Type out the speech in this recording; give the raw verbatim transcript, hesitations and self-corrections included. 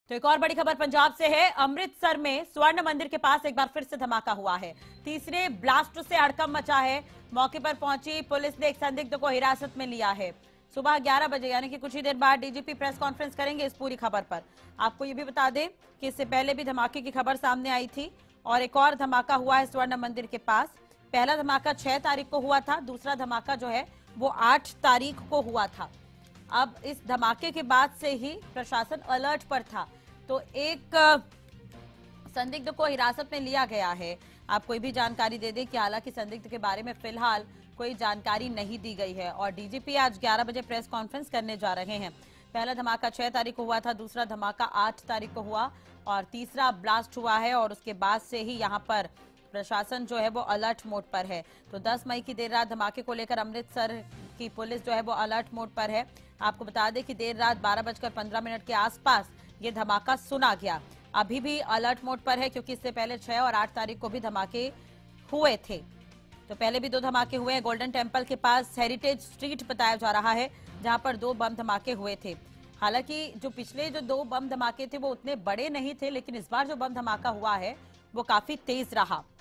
तो एक और बड़ी खबर पंजाब से है। अमृतसर में स्वर्ण मंदिर के पास एक बार फिर से धमाका हुआ है। तीसरे ब्लास्ट से हड़कंप मचा है। मौके पर पहुंची पुलिस ने एक संदिग्ध को हिरासत में लिया है। सुबह ग्यारह बजे यानी कि कुछ ही देर बाद डीजीपी प्रेस कॉन्फ्रेंस करेंगे इस पूरी खबर पर। आपको ये भी बता दें कि इससे पहले भी धमाके की खबर सामने आई थी और एक और धमाका हुआ है स्वर्ण मंदिर के पास। पहला धमाका छह तारीख को हुआ था, दूसरा धमाका जो है वो आठ तारीख को हुआ था। अब इस धमाके के बाद से ही प्रशासन अलर्ट पर था, तो एक संदिग्ध को हिरासत में लिया गया है। आपको ये भी जानकारी दे दें कि हालांकि संदिग्ध के बारे में फिलहाल कोई जानकारी नहीं दी गई है और डीजीपी आज ग्यारह बजे प्रेस कॉन्फ्रेंस करने जा रहे हैं। पहला धमाका छह तारीख को हुआ था, दूसरा धमाका आठ तारीख को हुआ और तीसरा ब्लास्ट हुआ है और उसके बाद से ही यहाँ पर प्रशासन जो है वो अलर्ट मोड पर है। तो दस मई की देर रात धमाके को लेकर अमृतसर की पुलिस जो है वो अलर्ट मोड पर है। आपको बता दें कि देर रात बारह बजकर पंद्रह मिनट के आसपास ये धमाका सुना गया। अभी भी अलर्ट मोड पर है क्योंकि इससे पहले छह और आठ तारीख को भी धमाके हुए थे। तो पहले भी दो धमाके हुए हैं। गोल्डन टेम्पल के पास हेरिटेज स्ट्रीट बताया जा रहा है जहां पर दो बम धमाके हुए थे। हालांकि जो पिछले जो दो बम धमाके थे वो उतने बड़े नहीं थे, लेकिन इस बार जो बम धमाका हुआ है वो काफी तेज रहा।